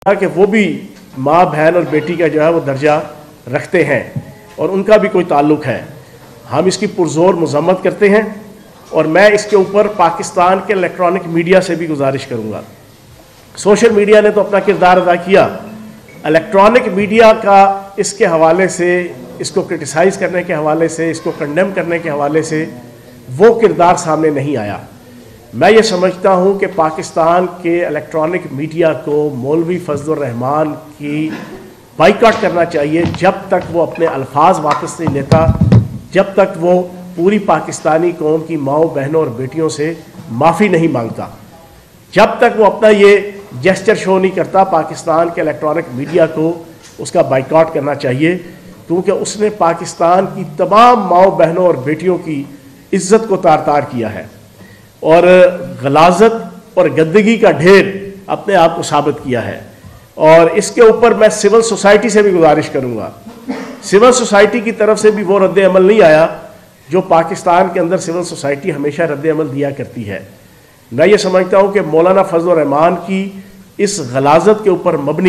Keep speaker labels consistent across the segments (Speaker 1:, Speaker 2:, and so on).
Speaker 1: कि वो भी माँ बहन और बेटी का जो है वो दर्जा रखते हैं और उनका भी कोई ताल्लुक़ है। हम इसकी पुरजोर मज़म्मत करते हैं और मैं इसके ऊपर पाकिस्तान के इलेक्ट्रॉनिक मीडिया से भी गुजारिश करूँगा। सोशल मीडिया ने तो अपना किरदार अदा किया, इलेक्ट्रॉनिक मीडिया का इसके हवाले से, इसको क्रिटिसाइज़ करने के हवाले से, इसको कंडेम करने के हवाले से वो किरदार सामने नहीं आया। मैं ये समझता हूँ कि पाकिस्तान के इलेक्ट्रॉनिक मीडिया को मौलवी फजलुर रहमान की बाइकआउट करना चाहिए जब तक वो अपने अल्फाज वापस नहीं लेता, जब तक वो पूरी पाकिस्तानी कौम की माओ बहनों और बेटियों से माफ़ी नहीं मांगता, जब तक वो अपना ये जेस्चर शो नहीं करता। पाकिस्तान के इलेक्ट्रॉनिक मीडिया को उसका बाइकआउट करना चाहिए, क्योंकि उसने पाकिस्तान की तमाम माओ बहनों और बेटियों की इज्जत को तार तार किया है और गलाजत और गंदगी का ढेर अपने आप को साबित किया है। और इसके ऊपर मैं सिविल सोसाइटी से भी गुजारिश करूँगा, सिविल सोसाइटी की तरफ से भी वो रद्द अमल नहीं आया जो पाकिस्तान के अंदर सिविल सोसाइटी हमेशा रद्द अमल दिया करती है। मैं ये समझता हूँ कि मौलाना फजलुर रहमान की इस गलाजत के ऊपर मबनी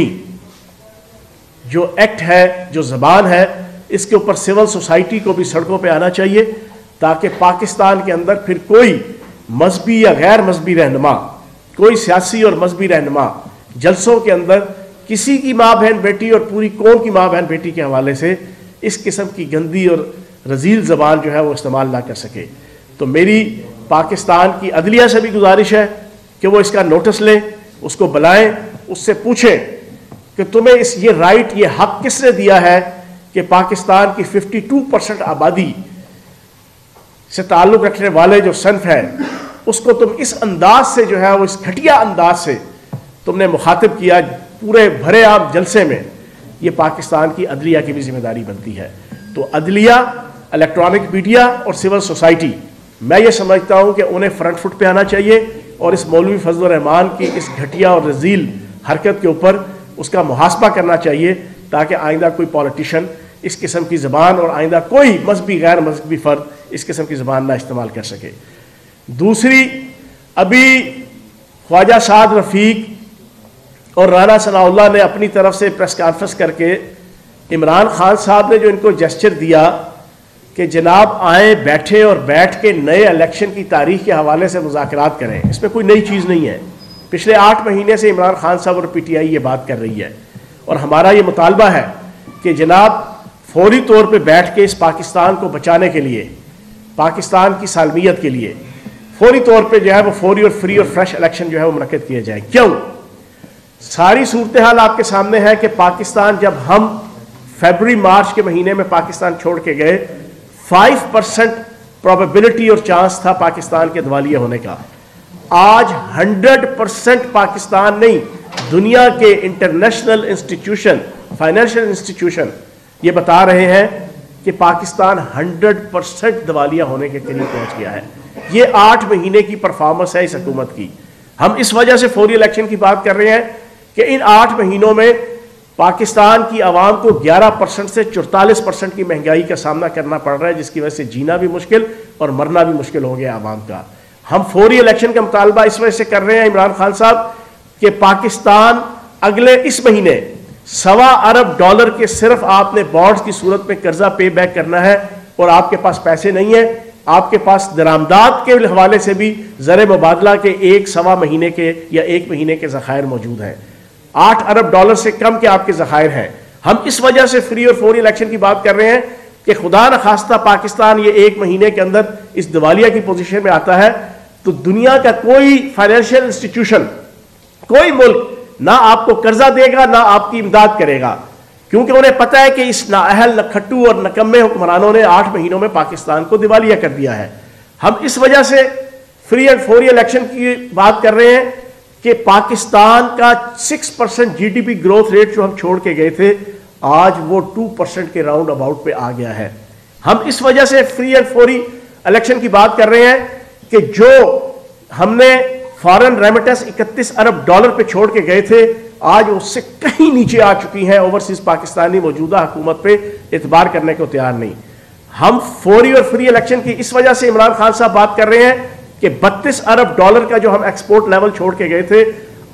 Speaker 1: जो एक्ट है, जो ज़बान है, इसके ऊपर सिविल सोसाइटी को भी सड़कों पे आना चाहिए, ताकि पाकिस्तान के अंदर फिर कोई मजहबी या गैर मजहबी रहनुमा, कोई सियासी और मजहबी रहनुमा जलसों के अंदर किसी की माँ बहन बेटी और पूरी कौम की माँ बहन बेटी के हवाले से इस किस्म की गंदी और रजील ज़बान जो है वो इस्तेमाल ना कर सके। तो मेरी पाकिस्तान की अदलिया से भी गुजारिश है कि वो इसका नोटिस लें, उसको बुलाएं, उससे पूछें कि तुम्हें ये राइट, ये हक किसने दिया है कि पाकिस्तान की 52% आबादी से ताल्लुक़ रखने वाले जो सनफ है उसको तुम इस अंदाज से जो है वो, इस घटिया अंदाज से तुमने मुखातिब किया पूरे भरे आम जलसे में। ये पाकिस्तान की अदलिया की भी जिम्मेदारी बनती है। तो अदलिया, इलेक्ट्रॉनिक मीडिया और सिविल सोसाइटी, मैं ये समझता हूँ कि उन्हें फ्रंट फुट पे आना चाहिए और इस मौलवी फजलुर रहमान की इस घटिया और रजील हरकत के ऊपर उसका मुहासबा करना चाहिए, ताकि आइंदा कोई पॉलिटिशियन इस किस्म की ज़बान और आइंदा कोई मजहबी गैर मजहबी फ़र्द इस किस्म की ज़बान ना इस्तेमाल कर सके। दूसरी, अभी ख्वाजा साद रफ़ीक और राना सनाउल्लाह ने अपनी तरफ से प्रेस कॉन्फ्रेंस करके इमरान खान साहब ने जो इनको जेस्चर दिया कि जनाब आए, बैठे और बैठ के नए इलेक्शन की तारीख के हवाले से मुज़ाकरात करें, इसमें कोई नई चीज़ नहीं है। पिछले 8 महीने से इमरान खान साहब और PTI ये बात कर रही है और हमारा ये मुतालबा है कि जनाब फौरी तौर पे बैठ के इस पाकिस्तान को बचाने के लिए, पाकिस्तान की सालमियत के लिए फौरी तौर पे जो है वो फौरी और फ्री और फ्रेश इलेक्शन जो है वो मुनक्किद किए जाए। क्यों? सारी सूरत हाल आपके सामने है कि पाकिस्तान, जब हम फरवरी मार्च के महीने में पाकिस्तान छोड़ के गए, 5% प्रोबेबिलिटी और चांस था पाकिस्तान के दिवालिया होने का। आज 100% पाकिस्तान नहीं, दुनिया के इंटरनेशनल इंस्टीट्यूशन, फाइनेंशियल इंस्टीट्यूशन ये बता रहे हैं कि पाकिस्तान 100% दिवालिया होने के करीब पहुंच गया है। ये 8 महीने की परफॉर्मेंस है इस हुकूमत की। हम इस वजह से फौरी इलेक्शन की बात कर रहे हैं कि इन 8 महीनों में पाकिस्तान की आवाम को 11% से 44% की महंगाई का सामना करना पड़ रहा है, जिसकी वजह से जीना भी मुश्किल और मरना भी मुश्किल हो गया आवाम का। हम फौरी इलेक्शन का मुतालबा इस वजह से कर रहे हैं इमरान खान साहब कि पाकिस्तान अगले इस महीने $1.25 अरब के सिर्फ आपने बॉन्ड्स की सूरत में कर्जा पे बैक करना है और आपके पास पैसे नहीं है। आपके पास दरामदात के हवाले से भी ज़र मुबादला के 1-1.25 महीने के या 1 महीने के ज़खायर मौजूद हैं। $8 अरब से कम के आपके ज़खायर हैं। हम इस वजह से फ्री और फौरी इलेक्शन की बात कर रहे हैं कि खुदा न खास्ता पाकिस्तान ये 1 महीने के अंदर इस दिवालिया की पोजीशन में आता है तो दुनिया का कोई फाइनेंशियल इंस्टीट्यूशन, कोई मुल्क ना आपको कर्जा देगा ना आपकी इमदाद करेगा, क्योंकि उन्हें पता है कि इस नाअहल, नखट्टू और नकम्मे हुक्मरानों ने 8 महीनों में पाकिस्तान को दिवालिया कर दिया है। हम इस वजह से फ्री एंड फौरी इलेक्शन की बात कर रहे हैं कि पाकिस्तान का 6% GDP ग्रोथ रेट जो हम छोड़ के गए थे, आज वो 2% के राउंड अबाउट पे आ गया है। हम इस वजह से फ्री एंड फौरी इलेक्शन की बात कर रहे हैं कि जो हमने फॉरेन रेमिटेंस $31 अरब पे छोड़ के गए थे, आज उससे कहीं नीचे आ चुकी हैं। ओवरसीज पाकिस्तानी मौजूदा हुकूमत पे एतबार करने को तैयार नहीं। हम फौरी और फ्री इलेक्शन की इस वजह से इमरान खान साहब बात कर रहे हैं कि $32 अरब का जो हम एक्सपोर्ट लेवल छोड़ के गए थे,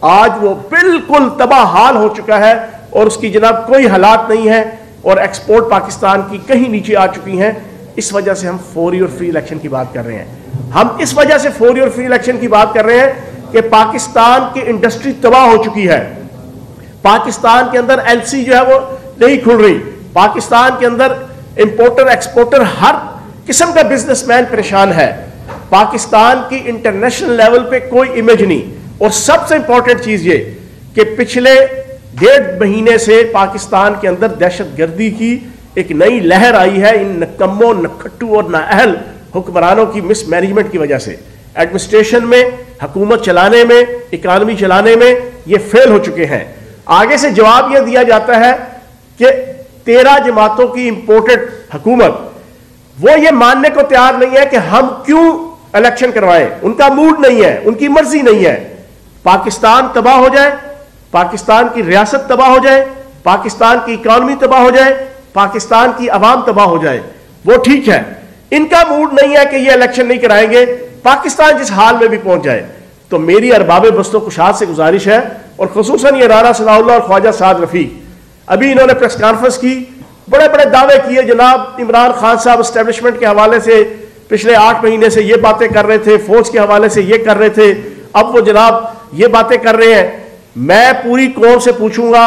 Speaker 1: आज वो बिल्कुल तबाह हाल हो चुका है और उसकी जनाब कोई हालात नहीं है और एक्सपोर्ट पाकिस्तान की कहीं नीचे आ चुकी हैं। इस वजह से हम फौरी और फ्री इलेक्शन की बात कर रहे हैं। हम इस वजह से फौरी और फ्री इलेक्शन की बात कर रहे हैं कि पाकिस्तान की इंडस्ट्री तबाह हो चुकी है। पाकिस्तान के अंदर एलसी जो है वो नहीं खुल रही। पाकिस्तान के अंदर इंपोर्टर एक्सपोर्टर हर किस्म का बिजनेसमैन परेशान है। पाकिस्तान की इंटरनेशनल लेवल पे कोई इमेज नहीं। और सबसे इंपॉर्टेंट चीज ये कि पिछले 1.5 महीने से पाकिस्तान के अंदर दहशतगर्दी की एक नई लहर आई है इन नकम्मों, नखट्टू और नाअहल हुक्मरानों की मिसमैनेजमेंट की वजह से। एडमिनिस्ट्रेशन में, हुकूमत चलाने में, इकानमी चलाने में ये फेल हो चुके हैं। आगे से जवाब यह दिया जाता है कि 13 जमातों की इंपोर्टेड हुकूमत वो ये मानने को तैयार नहीं है कि हम क्यों इलेक्शन करवाएं। उनका मूड नहीं है, उनकी मर्जी नहीं है। पाकिस्तान तबाह हो जाए, पाकिस्तान की रियासत तबाह हो जाए, पाकिस्तान की इकानमी तबाह हो जाए, पाकिस्तान की आवाम तबाह हो जाए, वो ठीक है। इनका मूड नहीं है कि ये इलेक्शन नहीं कराएंगे, पाकिस्तान जिस हाल में भी पहुंच जाए। तो मेरी अरबाब बस्तो कुशाद से गुजारिश है, और खुसूसन ये राना सनाउल्लाह और ख्वाजा साद रफीक, अभी इन्होंने प्रेस कॉन्फ्रेंस की, बड़े बड़े दावे किए। जनाब इमरान खान साहब एस्टेब्लिशमेंट के हवाले से पिछले 8 महीने से ये बातें कर रहे थे, फौज के हवाले से ये कर रहे थे, अब वो जनाब ये बातें कर रहे हैं। मैं पूरी कौम से पूछूंगा,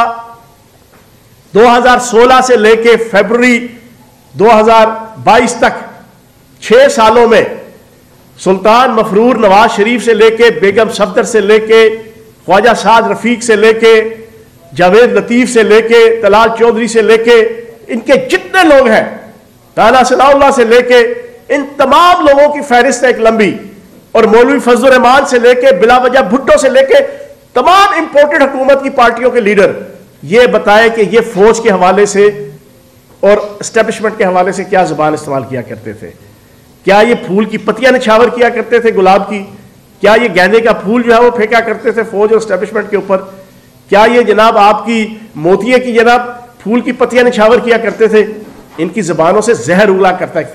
Speaker 1: 2016 से लेके फरवरी 2022 तक 6 सालों में सुल्तान मफरूर नवाज शरीफ से लेके, बेगम सफदर से लेके, ख्वाजा साद रफीक से लेके, जावेद लतीफ से लेके, तलाल चौधरी से लेके, इनके जितने लोग हैं, राना सनाउल्लाह से लेके, इन तमाम लोगों की फहरिस्त है एक लंबी। और मौलवी फजल रहमान से लेके, बिलावजह भुट्टो से लेके, तमाम इंपोर्टेड हुकूमत की पार्टियों के लीडर ये बताए कि ये फौज के हवाले से और एस्टेब्लिशमेंट के हवाले से क्या जुबान इस्तेमाल किया करते थे। क्या ये फूल की पत्तियां निछावर किया करते थे गुलाब की? क्या ये गेंदे का फूल जो है वो फेंका करते थे फौज और एस्टेब्लिशमेंट के ऊपर? क्या ये जनाब आपकी मोतिये की जनाब फूल की पत्तियां निछावर किया करते थे? इनकी जबानों से जहर उगला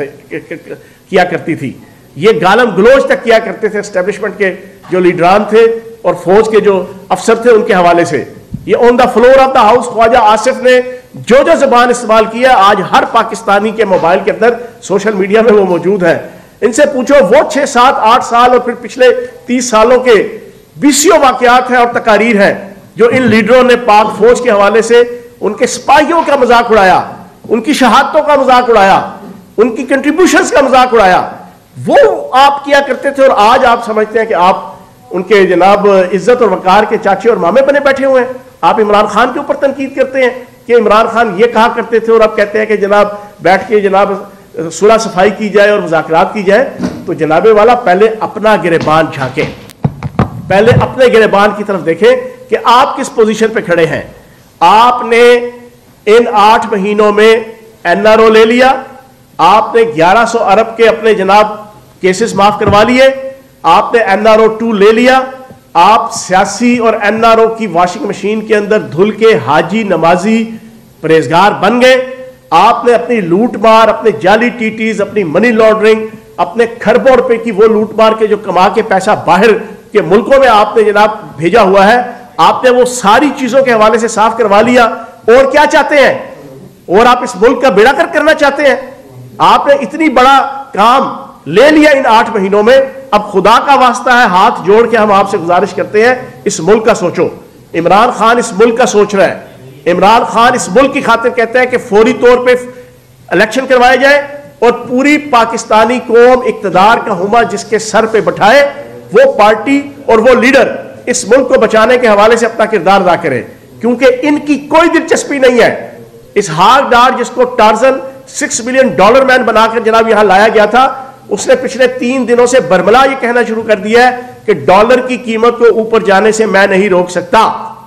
Speaker 1: किया करती थी। ये गालम गलोच तक किया करते थे एस्टेब्लिशमेंट के जो लीडरान थे और फौज के जो अफसर थे उनके हवाले से। ये on the floor of the house Khawaja Asif ने जो जो जबान इस्तेमाल किया, आज हर पाकिस्तानी के मोबाइल के अंदर, सोशल मीडिया में वो मौजूद है। इनसे पूछो, वो 6, 7, 8 साल और फिर पिछले 30 सालों के 20 वाकयात हैं और तकारीर हैं जो इन लीडरों ने पाक फौज के हवाले से उनके सिपाहियों का मजाक उड़ाया, उनकी शहादतों का मजाक उड़ाया, उनकी कंट्रीब्यूशंस का मजाक उड़ाया। वो आप किया करते थे और आज आप समझते हैं कि आप उनके जनाब इज्जत और वकार के चाचे और मामे बने बैठे हुए हैं। आप इमरान खान के ऊपर तनकीद करते हैं कि इमरान खान ये कहा करते थे और आप कहते हैं कि जनाब बैठ के जनाब सुलह सफाई की जाए और मुज़ाकरात की जाए। तो जनाबे वाला पहले अपना गिरेबान झांके, पहले अपने गिरेबान की तरफ देखें कि आप किस पोजीशन पे खड़े हैं। आपने इन 8 महीनों में एनआरओ ले लिया, आपने 1100 अरब के अपने जनाब केसेस माफ करवा लिए, आपने एनआरओ 2 ले लिया, आप सियासी और एनआरओ की वॉशिंग मशीन के अंदर धुल के हाजी नमाजी परहेजगार बन गए। आपने अपनी लूट मार, अपने जाली टीटीज, अपनी मनी लॉन्ड्रिंग, अपने खरबों रुपए की वो लूट मार के जो कमा के पैसा बाहर के मुल्कों में आपने जनाब भेजा हुआ है, आपने वो सारी चीजों के हवाले से साफ करवा लिया। और क्या चाहते हैं? और आप इस मुल्क का बेड़ा कर करना चाहते हैं? आपने इतनी बड़ा काम ले लिया इन 8 महीनों में। अब खुदा का वास्ता है, हाथ जोड़ के हम आपसे गुजारिश करते हैं, इस मुल्क का सोचो। इमरान खान इस मुल्क का सोच रहा है। इमरान खान इस मुल्क की खातिर कहता है कि फौरी तौर पे इलेक्शन करवाए जाए और पूरी पाकिस्तानी कौम इक्तदार का हुमा जिसके सर पे बैठाए, वो पार्टी और वो लीडर इस मुल्क को बचाने के हवाले से अपना किरदार अदा करे। क्योंकि इनकी कोई दिलचस्पी नहीं है इस हार डार जिसको टार्जन $6 मिलियन मैन बनाकर जनाब यहां लाया गया था। उसने पिछले 3 दिनों से बरमला ये कहना शुरू कर दिया है कि डॉलर की कीमत को ऊपर जाने से मैं नहीं रोक सकता।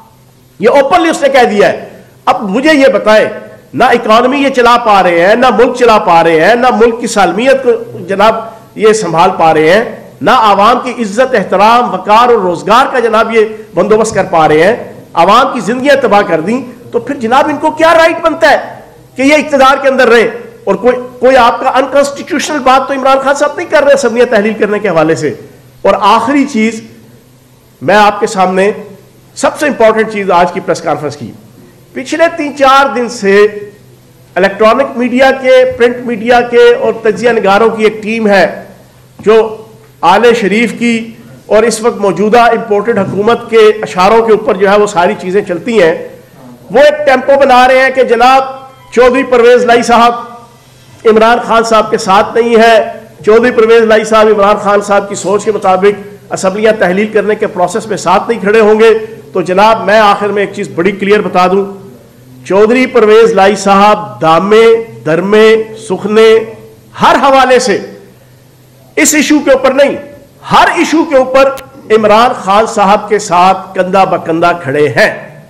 Speaker 1: ये ओपनली उसने कह दिया है। अब मुझे ये बताएं, ना इकॉनमी ये चला पा रहे हैं, ना मुल्क चला पा रहे हैं, ना मुल्क की सालमियत को जनाब ये संभाल पा रहे हैं, ना आवाम की इज्जत, एहतराम, वकार और रोजगार का जनाब ये बंदोबस्त कर पा रहे हैं। आवाम की जिंदगियां तबाह कर दी, तो फिर जनाब इनको क्या राइट बनता है कि ये इक्तदार के अंदर रहे? और कोई आपका अनकॉन्स्टिट्यूशनल बात तो इमरान खान साहब नहीं कर रहे असम्बलियां तहलील करने के हवाले से। और आखिरी चीज मैं आपके सामने सबसे इंपॉर्टेंट चीज आज की प्रेस कॉन्फ्रेंस की, पिछले 3-4 दिन से इलेक्ट्रॉनिक मीडिया के, प्रिंट मीडिया के और तजिया निगारों की एक टीम है जो आले शरीफ की और इस वक्त मौजूदा इंपोर्टेड हुकूमत के इशारों के ऊपर जो है वो सारी चीजें चलती हैं। वो एक टेम्पो बना रहे हैं कि जनाब चौधरी परवेज लाई साहब इमरान खान साहब के साथ नहीं है, चौधरी परवेज लाई साहब इमरान खान साहब की सोच के मुताबिक असम्बलियां तहलील करने के प्रोसेस में साथ नहीं खड़े होंगे। तो जनाब मैं आखिर में एक चीज बड़ी क्लियर बता दूं, चौधरी परवेज लाई साहब दामे दरमे सुखने हर हवाले से इस इशू के ऊपर नहीं, हर इशू के ऊपर इमरान खान साहब के साथ कंधा बकंधा खड़े हैं।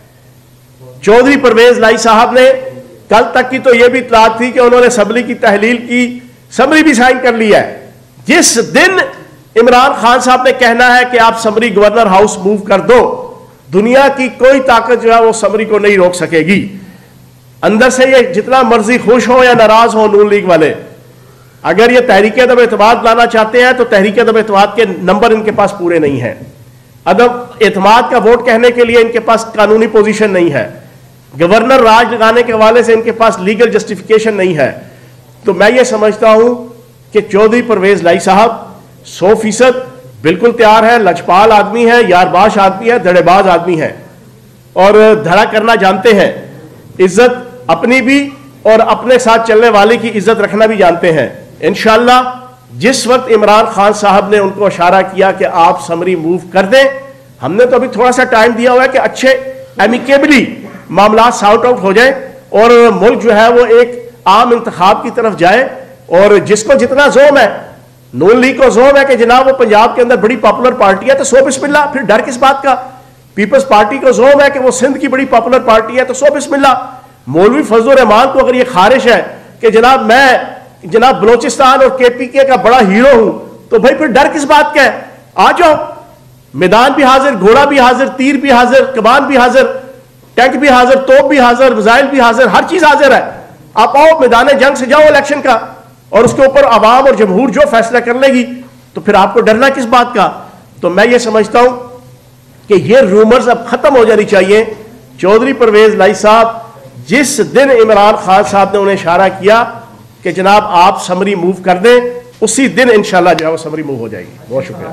Speaker 1: चौधरी परवेज लाई साहब ने कल तक की तो यह भी इतलात थी कि उन्होंने असम्बली की तहलील की समरी भी साइन कर लिया है। जिस दिन इमरान खान साहब ने कहना है कि आप समरी गवर्नर हाउस मूव कर दो, दुनिया की कोई ताकत जो है वो समरी को नहीं रोक सकेगी। अंदर से ये जितना मर्जी खुश हो या नाराज हो नून लीग वाले, अगर ये तहरीक अदम एतमाद लाना चाहते हैं तो तहरीक अदम एतमाद के नंबर इनके पास पूरे नहीं है। अदम एतमाद का वोट कहने के लिए इनके पास कानूनी पोजीशन नहीं है, गवर्नर राज लगाने के हवाले से इनके पास लीगल जस्टिफिकेशन नहीं है। तो मैं ये समझता हूं कि चौधरी परवेज लाई साहब 100% बिल्कुल तैयार है, लचपाल आदमी है, यारबाश आदमी है, धड़ेबाज आदमी है और धड़ा करना जानते हैं, इज्जत अपनी भी और अपने साथ चलने वाले की इज्जत रखना भी जानते हैं। इंशाअल्लाह जिस वक्त इमरान खान साहब ने उनको इशारा किया कि आप समरी मूव कर दें, हमने तो अभी थोड़ा सा टाइम दिया हुआ है कि अच्छे एमिकेबली मामला सॉर्ट आउट हो जाए और मुल्क जो है वो एक आम इंतखाब की तरफ जाए। और जिसको जितना जोम है, नून लीग को जोम है कि जनाब वो पंजाब के अंदर बड़ी पॉपुलर पार्टी है तो सो बिस्मिल्लाह, फिर डर किस बात का। पीपल्स पार्टी को जोम है कि वो सिंध की बड़ी पॉपुलर पार्टी है तो सो बिस्मिल्लाह। मौलवी फजलुर रहमान को अगर ये खारिश है कि जनाब बलोचिस्तान और केपीके का बड़ा हीरो हूं, तो भाई फिर डर किस बात का है। आ जाओ, मैदान भी हाजिर, घोड़ा भी हाजिर, तीर भी हाजिर, कमान भी हाजिर, टैंक भी हाजिर, तोप भी हाजिर, मिसाइल भी हाजिर, हर चीज हाजिर है। आप आओ, मैदान जंग से जाओ इलेक्शन का, और उसके ऊपर आवाम और जमहूर जो फैसला कर लेगी, तो फिर आपको डरना किस बात का। तो मैं ये समझता हूं कि ये रूमर्स अब खत्म हो जानी चाहिए। चौधरी परवेज लाई साहब जिस दिन इमरान खान साहब ने उन्हें इशारा किया कि जनाब आप समरी मूव कर दें, उसी दिन इंशाल्लाह जो है वो समरी मूव हो जाएगी। बहुत शुक्रिया।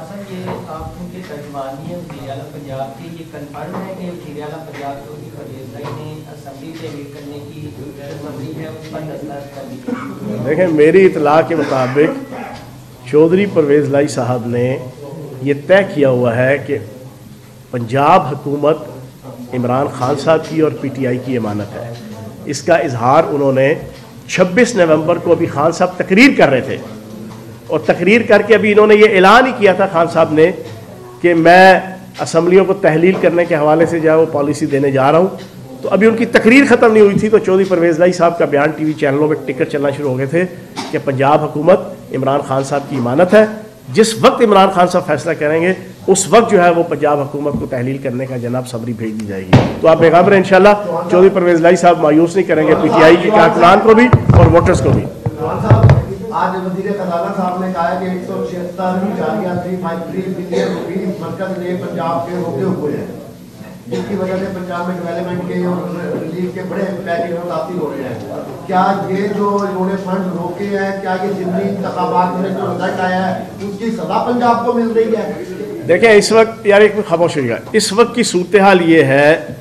Speaker 1: देखें, मेरी इतला के मुताबिक चौधरी परवेज लाई साहब ने यह तय किया हुआ है कि पंजाब हुकूमत इमरान खान साहब की और पीटीआई की अमानत है। इसका इजहार उन्होंने 26 नवंबर को अभी खान साहब तकरीर कर रहे थे, और तकरीर करके अभी इन्होंने ये ऐलान ही किया था खान साहब ने कि मैं असम्बलियों को तहलील करने के हवाले से जो है वो पॉलिसी देने जा रहा हूँ। तो अभी उनकी तकरीर ख़त्म नहीं हुई थी तो चौधरी परवेज लाई साहब का बयान टीवी चैनलों में टिकट चलना शुरू हो गए थे कि पंजाब हुकूमत इमरान खान साहब की इमानत है। जिस वक्त इमरान खान साहब फैसला करेंगे उस वक्त जो है वो पंजाब हुकूमत को तहलील करने का जनाब समरी भेज दी जाएगी। तो आप बेखबर हैं इंशाल्लाह चौधरी परवेज लाई साहब मायूस नहीं करेंगे पीटीआई के कारकुनान को भी और वोटर्स को भी।
Speaker 2: आज वज़ीर खजाना साहब ने कहा है कि 176 जालियां 353 बिलियन रुपए मरकज ने पंजाब के रोके हुए हैं, जिसकी वजह से पंजाब में डेवलपमेंट के और रिलीफ के बड़े पैकेज मुतासिर हो रहे हैं। क्या ये जो इन्होंने फंड रोके हैं, क्या ये जिमनी इंतखाबात में जो रिजल्ट आया है उसकी सजा पंजाब को मिल रही है?
Speaker 1: देखें, इस वक्त यार एक खामोश होइएगा, इस वक्त की सूरत हाल ये है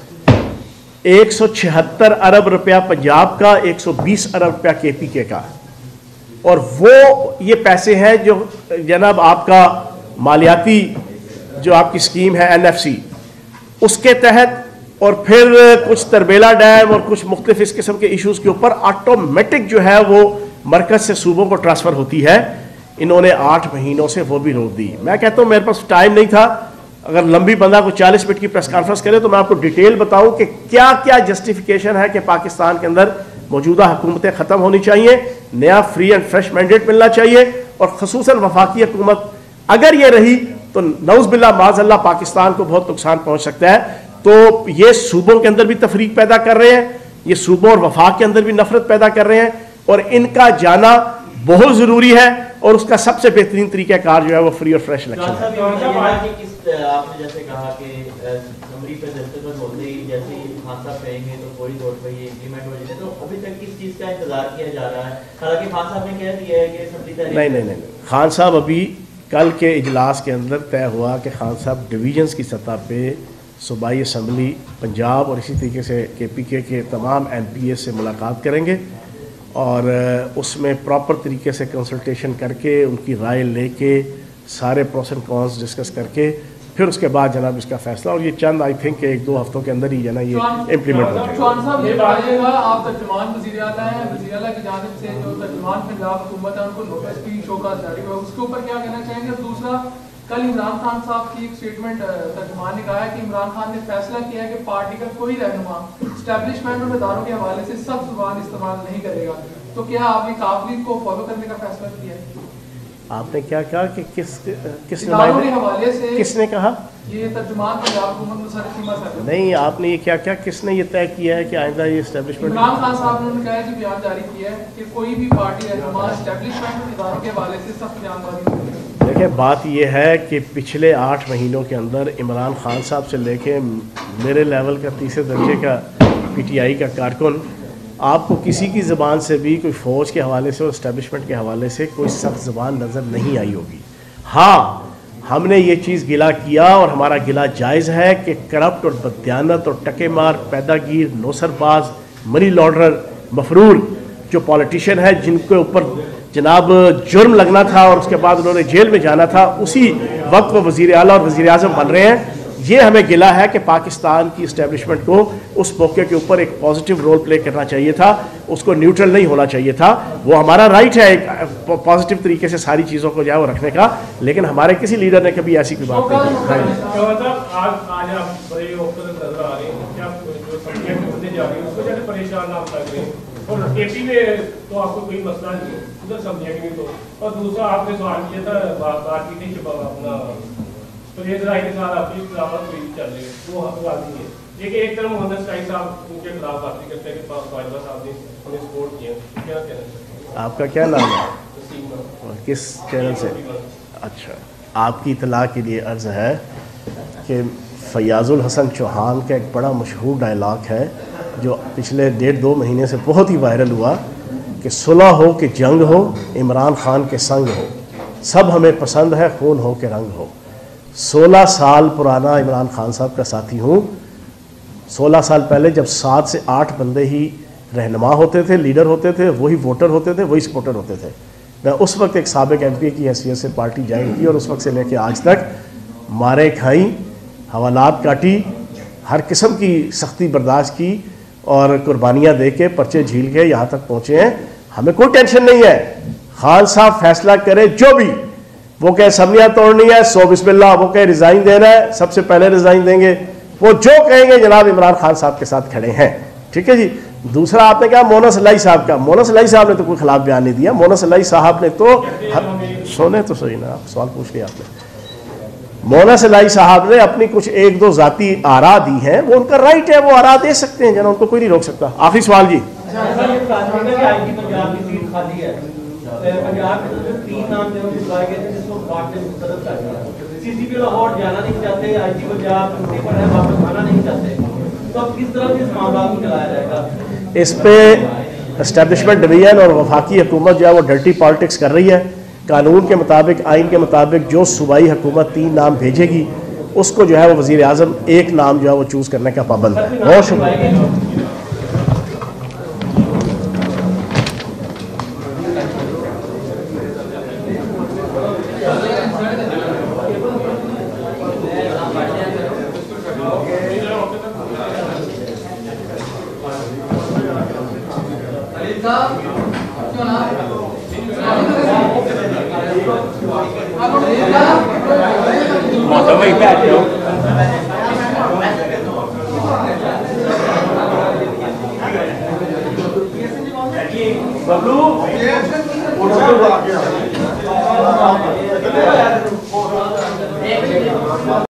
Speaker 1: 176 अरब रुपया पंजाब का, 120 अरब रुपया केपीके का, और वो ये पैसे हैं जो जनाब आपका मालियाती जो आपकी स्कीम है एनएफसी उसके तहत, और फिर कुछ तरबेला डैम और कुछ मुख्तलिफ इस किस्म के इशूज के ऊपर ऑटोमेटिक जो है वो मरकज से सूबों को ट्रांसफर होती है। इन्होंने 8 महीनों से वो भी रोक दी। मैं कहता हूँ मेरे पास टाइम नहीं था, अगर लंबी बंदा को 40 मिनट की प्रेस कॉन्फ्रेंस करे तो मैं आपको डिटेल बताऊं कि क्या क्या जस्टिफिकेशन है कि पाकिस्तान के अंदर मौजूदा हुकूमतें ख़त्म होनी चाहिए, नया फ्री एंड फ्रेश मैंडेट मिलना चाहिए, और खसूसन वफाकी हुकूमत अगर ये रही तो नौज़ बिल्लाह माज़अल्लाह पाकिस्तान को बहुत नुकसान पहुंच सकता है। तो ये सूबों के अंदर भी तफरीक पैदा कर रहे हैं, ये सूबों और वफाक के अंदर भी नफरत पैदा कर रहे हैं, और इनका जाना बहुत ज़रूरी है, और उसका सबसे बेहतरीन तरीक़ाकार जो है वो फ्री और फ्रेश इलेक्शन है।
Speaker 3: आपने जैसे कहा कि एमओडी पे दस्तखत होते ही जैसे ही खान साहब कहेंगे तो फौरी तौर पर ये इम्प्लीमेंट हो जाएगा। तो अभी तक किस चीज़ का इंतजार किया जा रहा है? हालांकि खान साहब ने कह दिया है कि असम्बली तहरीक
Speaker 1: नहीं, खान साहब अभी कल के इजलास के अंदर तय हुआ कि खान साहब डिवीजन्स की सतह पे सूबाई असम्बली पंजाब और इसी तरीके से KPK के तमाम MPA से मुलाकात करेंगे और उसमें प्रॉपर तरीके से कंसल्टेशन करके उनकी राय लेके सारे प्रोस एंड कॉन्स डिस्कस करके फिर उसके बाद जनाब इसका फैसला, और ये चंद आई थिंक 1-2 हफ्तों के अंदर ही जना ये इम्प्लीमेंट हो जाएगा।
Speaker 4: चौहान साहब ये बताइएगा, आप तर्जुमान वज़ीर आला हैं, वज़ीर आला की जानिब से जो तर्जुमान पंजाब हुकूमत है उनको नोटिस भी शोकाज जारी हुआ, उसके ऊपर क्या कहना चाहेंगे? दूसरा, कल इमरान खान साहब की एक स्टेटमेंट तर्जुमान ने कहा है कि इमरान खान ने फैसला किया है कि पार्टी का कोई रहनुमा एस्टैब्लिशमेंट और इदारों के हवाले से सख्त जुबान इस्तेमाल नहीं करेगा। तो क्या आपने काबिलियत को फॉलो करने का फैसला किया है?
Speaker 1: आपने क्या कहा कि किसने कहा?
Speaker 4: ये तर्जुमान पंजाब हुकूमत मुशर्रफ साहब।
Speaker 1: नहीं, आपने ये क्या किसने ये तय किया है कि आइंदा ये एस्टैब्लिशमेंट?
Speaker 4: इमरान खान साहब ने कहा है कि बयान जारी किया है कि कोई भी पार्टी रहनुमा एस्टैब्लिशमेंट और इदारों के हवाले से सख्त बयानबाजी करेगी।
Speaker 1: देखिए, बात यह है कि पिछले 8 महीनों के अंदर इमरान खान साहब से लेके मेरे लेवल का तीसरे दर्जे का PTI का कारकुन, आपको किसी की ज़बान से भी कोई फ़ौज के हवाले से और इस्टेब्लिशमेंट के हवाले से कोई सख्त ज़बान नज़र नहीं आई होगी। हाँ, हमने ये चीज़ गिला किया और हमारा गिला जायज़ है कि करप्ट और बदयानत और टकेमार, पैदागीर, नौसरबाज, मनी लॉन्ड्रर, मफरूर जो पॉलिटिशियन है जिनके ऊपर जनाब जुर्म लगना था और उसके बाद उन्होंने जेल में जाना था, उसी वक्त वो वज़ीर आला और वज़ीर आज़म बन रहे हैं। ये हमें गिला है कि पाकिस्तान की इस्टेब्लिशमेंट को उस मौके के ऊपर एक पॉजिटिव रोल प्ले करना चाहिए था, उसको न्यूट्रल नहीं होना चाहिए था। वो हमारा राइट है एक पॉजिटिव तरीके से सारी चीज़ों को जो है वो रखने का, लेकिन हमारे किसी लीडर ने कभी ऐसी कोई बात नहीं
Speaker 5: की। तो ये के साथ आपकी खिलाफत हुई चल रही है, वो राजी है। लेकिन एक तरफ मोहम्मद शाही साहब उनके खिलाफ बात करते हैं कि बाजवा साहब ने उन्हें सपोर्ट किया, क्या कहना चाहिए?
Speaker 1: आपका क्या नाम है और किस चैनल से? अच्छा, आपकी इतला के लिए अर्ज़ है कि फयाजुल हसन चौहान का एक बड़ा मशहूर डायलॉग है जो पिछले 1.5-2 महीने से बहुत ही वायरल हुआ कि सुलह हो कि जंग हो, इमरान खान के संग हो, सब हमें पसंद है, खून हो के रंग हो। 16 साल पुराना इमरान खान साहब का साथी हूँ। 16 साल पहले जब 7 से 8 बंदे ही रहनुमा होते थे, लीडर होते थे, वही वोटर होते थे, वही सपोर्टर होते थे। मैं उस वक्त एक साबिक MPA की हैसियत से पार्टी ज्वाइन की और उस वक्त से लेकर आज तक मारे खाई, हवालात काटी, हर किस्म की सख्ती बर्दाश्त की और कुर्बानियाँ दे के पर्चे झील के यहाँ तक पहुँचे हैं। हमें कोई टेंशन नहीं है, खान साहब फैसला करे जो भी, वो कहे असम्बलियाँ तोड़नी है सो बिस्मिल्लाह, वो कहे रिज़ाइन देना है सबसे पहले रिज़ाइन देंगे, वो जो कहेंगे जनाब इमरान खान साहब के साथ खड़े हैं। ठीक है जी। दूसरा आपने कहा मोनस इलाही साहब का, मोनस इलाही साहब ने तो कोई खिलाफ बयान नहीं दिया। मोनस इलाही साहब ने तो सोने तो सही ना, आप सवाल पूछ लिया आपने। मोनस इलाही साहब ने अपनी कुछ 1-2 ज़ाती आरा दी हैं, वो उनका राइट है, वो आरा दे सकते हैं जना, उनको कोई नहीं रोक सकता। आखिरी सवाल जी।
Speaker 3: पंजाब में जो 3 नाम थे वो जितवाए गए थे जिसको पार्टी ने मुस्तरद कर दिया। CCP लाहौर जाना नहीं चाहते, IG पंजाब छुट्टी पर है, वापस आना नहीं चाहते, तो अब किस तरह से इस मामला को चलाया जाएगा?
Speaker 1: इस पे एस्टेब्लिशमेंट डिवीजन और वफाकी हुकूमत जो है वो डर्टी पॉलिटिक्स कर रही है। कानून के मुताबिक, आइन के मुताबिक जो सूबाई हुकूमत 3 नाम भेजेगी उसको जो है वो वज़ीर आज़म 1 नाम जो है वो चूज़ करने का पाबंद है। बहुत शुक्रिया।
Speaker 2: बबलू